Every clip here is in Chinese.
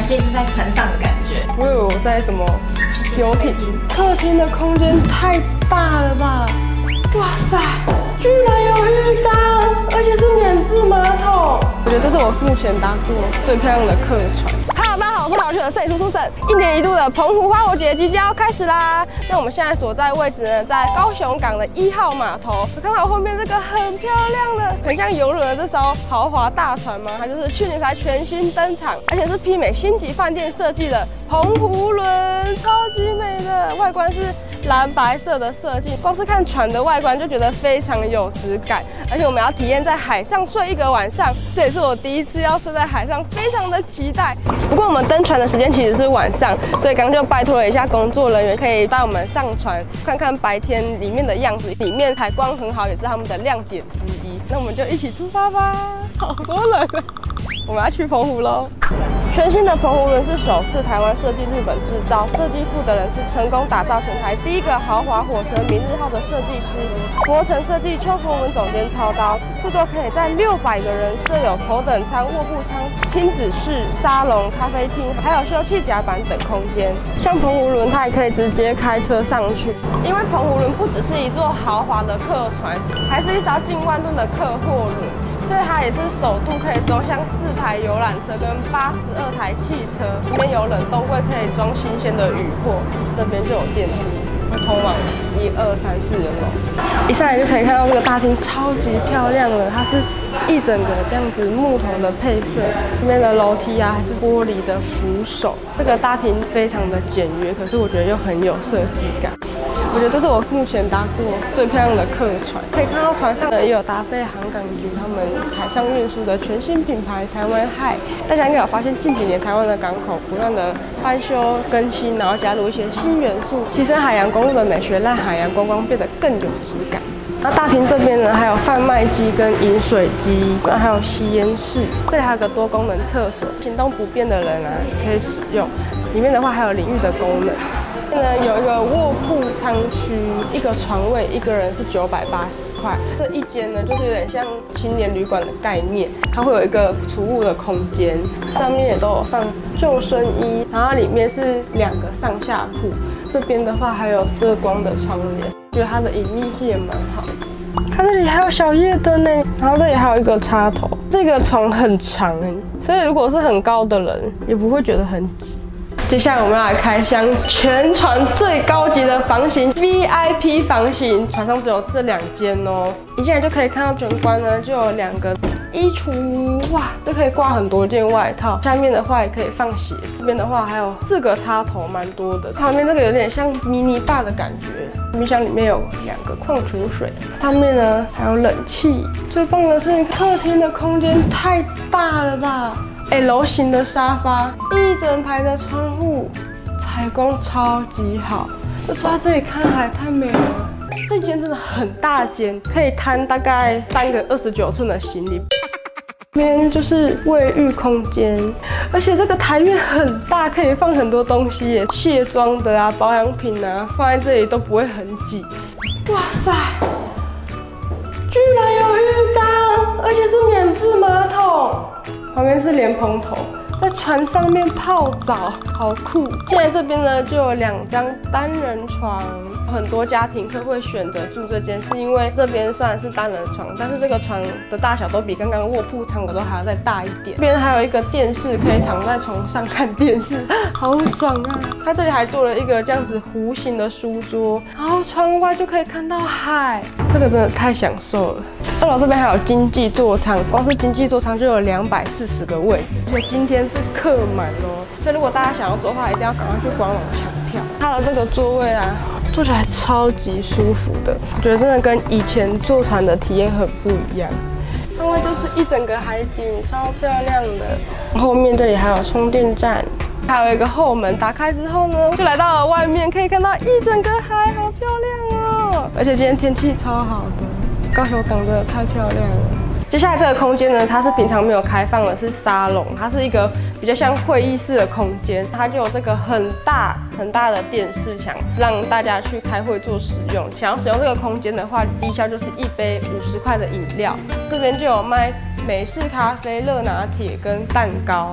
是一直在船上的感觉。 我以为我在什么游艇。客厅的空间太大了吧！哇塞，居然有浴缸，而且是免治马桶。我觉得这是我目前搭过最漂亮的客船。Hello， 大家好，我是老去的摄影师苏沈。1年1度的澎湖花火节即将要开始啦。那我们现在所在位置呢，在高雄港的1号码头。有看到我后面这个很漂亮的，很像游轮的这艘豪华大船吗？它就是去年才全新登场，而且是媲美星级饭店设计的澎湖轮，超级美的。外观是蓝白色的设计，光是看船的外观就觉得非常有质感。而且我们要体验在海上睡1个晚上，这也是我第一次要睡在海上，非常的期待。不过我们登船的时间其实是晚上，所以刚就拜托了一下工作人员，可以带我们上船看看白天里面的样子。里面采光很好，也是他们的亮点之一。那我们就一起出发吧！好多人，我们要去澎湖喽。全新的澎湖轮是首次台湾设计、日本制造，设计负责人是成功打造全台第一个豪华火车明日号的设计师，磨层设计邱国文总监操刀，制作可以在600个人设有头等舱、卧铺舱、亲子室、沙龙、咖啡厅，还有休憩甲板等空间。像澎湖轮，它也可以直接开车上去，因为澎湖轮不只是一座豪华的客船，还是一艘近万吨的客货轮。所以它也是首度可以装向4台游览车跟82台汽车，里面有冷冻柜可以装新鲜的渔货，这边就有电梯，会通往1、2、3、4楼。一上来就可以看到这个大厅超级漂亮了，它是一整个这样子木头的配色，这边的楼梯啊还是玻璃的扶手。这个大厅非常的简约，可是我觉得又很有设计感。我觉得这是我目前搭过最漂亮的客船，可以看到船上呢也有搭配航港局他们海上运输的全新品牌台湾海。大家应该有发现，近几年台湾的港口不断的翻修更新，然后加入一些新元素，提升海洋公路的美学，让海洋观光变得更有质感。那大厅这边呢，还有贩卖机跟饮水机，然后还有吸烟室，这里还有个多功能厕所，行动不便的人啊也可以使用。里面的话还有淋浴的功能。有一个卧铺舱区，一个床位1个人是980块。这一间呢，就是有点像青年旅馆的概念，它会有一个储物的空间，上面也都有放救生衣，然后里面是2个上下铺。这边的话还有遮光的窗帘，觉得它的隐秘性也蛮好。它这里还有小夜灯呢，然后这里还有一个插头。这个床很长，所以如果是很高的人，也不会觉得很挤。接下来我们要来开箱全船最高级的房型 VIP 房型，船上只有这2间哦。一进来就可以看到玄关呢，就有2个衣橱，哇，这可以挂很多件外套。下面的话也可以放鞋，这边的话还有4个插头，蛮多的。旁边这个有点像迷你bar的感觉，冰箱里面有2个矿泉水，上面呢还有冷气。最棒的是客厅的空间太大了吧！L 型的沙发，一整排的窗户，采光超级好。就坐在这里看海，太美了。这间真的很大间，可以摊大概3个29寸的行李。这边就是卫浴空间，而且这个台面很大，可以放很多东西耶，卸妆的啊、保养品啊，放在这里都不会很挤。哇塞，居然有浴缸，而且是免治马桶。旁边是莲蓬头，在船上面泡澡，好酷！现在这边呢就有2张单人床，很多家庭客会选择住这间，是因为这边虽然是单人床，但是这个床的大小都比刚刚卧铺舱的都还要再大一点。这边还有一个电视，可以躺在床上看电视，好爽啊！它这里还做了一个这样子弧形的书桌，然后窗外就可以看到海，这个真的太享受了。2楼这边还有经济座舱，光是经济座舱就有240个位置，而且今天是客满哦，所以如果大家想要坐的话，一定要赶快去官网抢票。它的这个座位啊，坐起来超级舒服的，我觉得真的跟以前坐船的体验很不一样。上面就是一整个海景，超漂亮的。后面这里还有充电站，还有一个后门，打开之后呢，就来到了外面，可以看到一整个海，好漂亮哦！而且今天天气超好的。高雄港真的太漂亮了。接下来这个空间呢，它是平常没有开放的，是沙龙，它是一个比较像会议室的空间，它就有这个很大的电视墙，让大家去开会做使用。想要使用这个空间的话，低消就是1杯50块的饮料。这边就有卖美式咖啡、热拿铁跟蛋糕。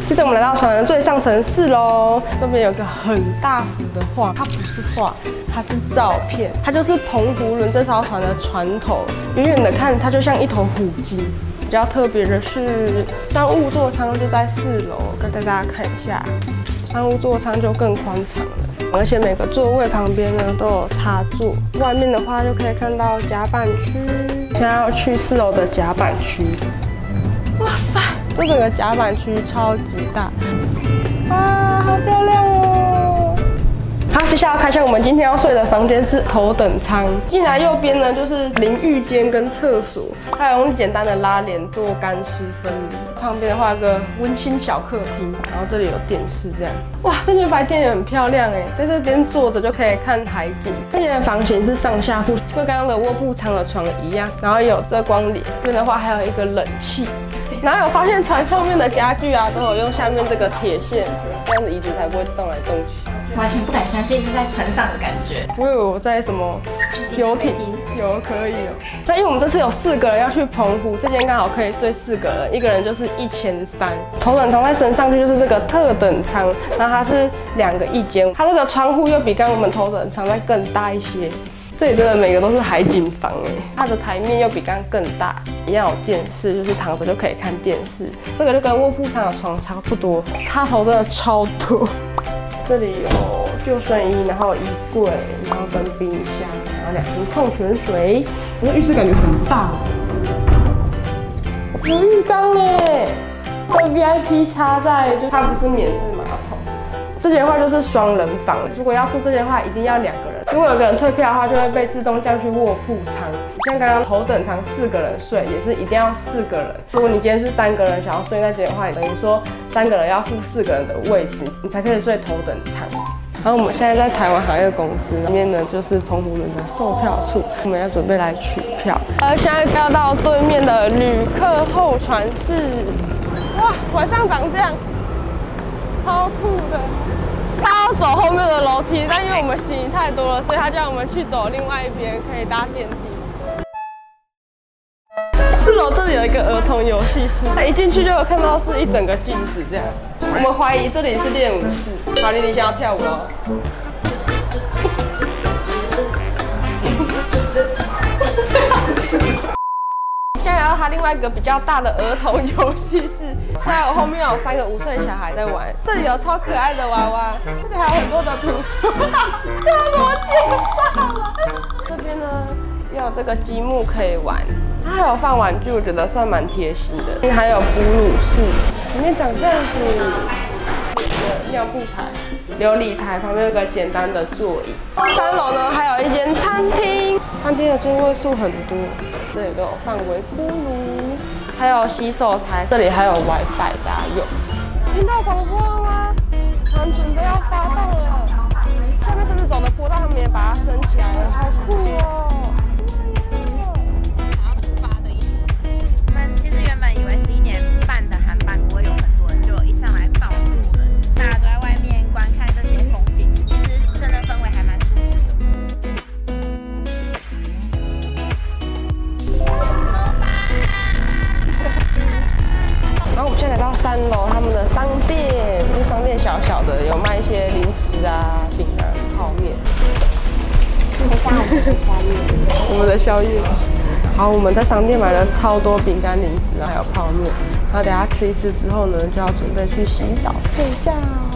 接着我们来到船的最上层4楼，这边有个很大幅的画，它不是画，它是照片，它就是澎湖轮这艘船的船头，远远的看它就像一头虎鲸。比较特别的是，商务座舱就在4楼，跟大家看一下，商务座舱就更宽敞了，而且每个座位旁边呢都有插座。外面的话就可以看到甲板区，现在要去4楼的甲板区。哇塞，这整个甲板区超级大，啊，好漂亮哦！好，接下来看一下我们今天要睡的房间是头等舱。进来右边呢就是淋浴间跟厕所，还有用简单的拉帘做干湿分离。旁边的话有个温馨小客厅，然后这里有电视这样。哇，这间白天也很漂亮哎，在这边坐着就可以看海景。这间的房型是上下铺，跟刚刚的卧铺舱的床一样，然后有遮光帘。这边的话还有一个冷气。然后有发现船上面的家具啊，都有用下面这个铁线，这样子椅子才不会动来动去。 完全不敢相信是在船上的感觉。 我以为我在什么游艇，有可以哦。那因为我们这次有4个人要去澎湖，这间刚好可以睡4个人，一个人就是1300。头等舱再升上去就是这个特等舱，然后它是2个1间，它这个窗户又比刚我们头等舱再更大一些。这里真的每个都是海景房哎，它的台面又比刚刚更大，一样有电视，就是躺着就可以看电视。这个就跟卧铺舱的床差不多，插头真的超多。这里有救生衣，然后衣柜，然后跟冰箱，然后2瓶矿泉水。我的浴室感觉很大，有浴缸哎，这 VIP 插在就它不是免治马桶。这间的话就是双人房，如果要住这间的话，一定要2个人。如果有个人退票的话，就会被自动降去卧铺舱。像刚刚头等舱4个人睡，也是一定要4个人。如果你今天是3个人想要睡那间的话，你等于说3个人要付4个人的位置，你才可以睡头等舱。然后我们现在在台湾航业公司里面呢，就是澎湖轮的售票处，我们要准备来取票。现在要到对面的旅客候船室。哇，晚上长这样，超酷的。他要走后面的楼梯，但因为我们行李太多了，所以他叫我们去走另外一边，可以搭电梯。4楼这里有一个儿童游戏室，一进去就有看到是一整个镜子这样。我们怀疑这里是练舞室。好，你现在要跳舞喽。现在来到它另外一个比较大的儿童游戏室，现在我后面有3个5岁小孩在玩，这里有超可爱的娃娃，这里还有很多的图书，这要怎么介绍啊？这边呢也有这个积木可以玩，它还有放玩具，我觉得算蛮贴心的。还有哺乳室，里面长这样子，尿布台、琉璃台，旁边有个简单的座椅。3楼呢还有一间餐厅，餐厅的座位数很多。这里都有放微波炉，还有洗手台，这里还有 WiFi 大家用。听到广播了吗？船准备要发动了，下面这是走的坡道，他们也把它升起来了，好酷哦！ 想要出发的意思。我们其实原本以为11点半的航班不会有很多人，就一上来爆多人，大家都在外面观看这些风景，其实真的氛围还蛮舒服的。 然后我们现在来到3楼，他们的商店，这商店小小的，有卖一些零食啊、饼干、泡面。像我们的宵夜，我们的宵夜。好，我们在商店买了超多饼干、零食，还有泡面。然后等下吃一吃之后呢，就要准备去洗澡睡觉。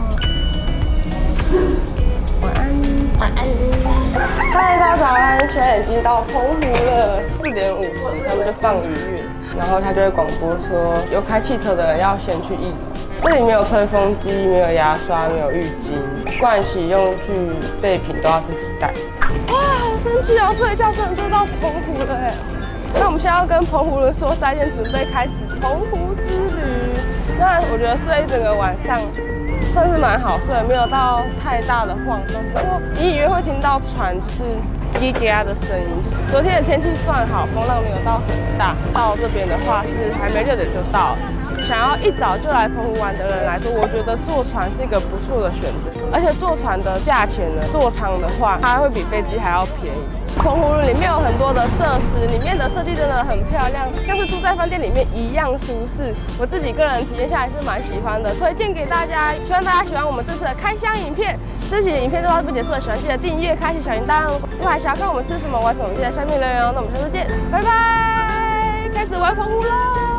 晚安，晚安。嗨，大家早安！现在已经到澎湖了，4点50，他们就放音乐。然后他就会广播说，有开汽车的人要先去1楼。这里没有吹风机，没有牙刷，没有浴巾，盥洗用具、备品都要自己带。哇，好神奇哦！睡觉真的就到澎湖了哎。那我们现在要跟澎湖人说再见，准备开始澎湖之旅。那我觉得睡一整个晚上算是蛮好睡，没有到太大的晃动。不过隐隐约会听到船就是叽叽的声音。昨天的天气算好，风浪没有到很大。到这边的话是还没6点就到了。 想要一早就来澎湖玩的人来说，我觉得坐船是一个不错的选择。而且坐船的价钱呢，座舱的话，它会比飞机还要便宜。澎湖里面有很多的设施，里面的设计真的很漂亮，像是住在饭店里面一样舒适。我自己个人体验下来是蛮喜欢的，推荐给大家。希望大家喜欢我们这次的开箱影片。这期的影片就到这边结束了，喜欢记得订阅、开启小铃铛。如果还想要看我们吃什么、玩什么，记得在下面留言哦。那我们下次见，拜拜！开始玩澎湖喽！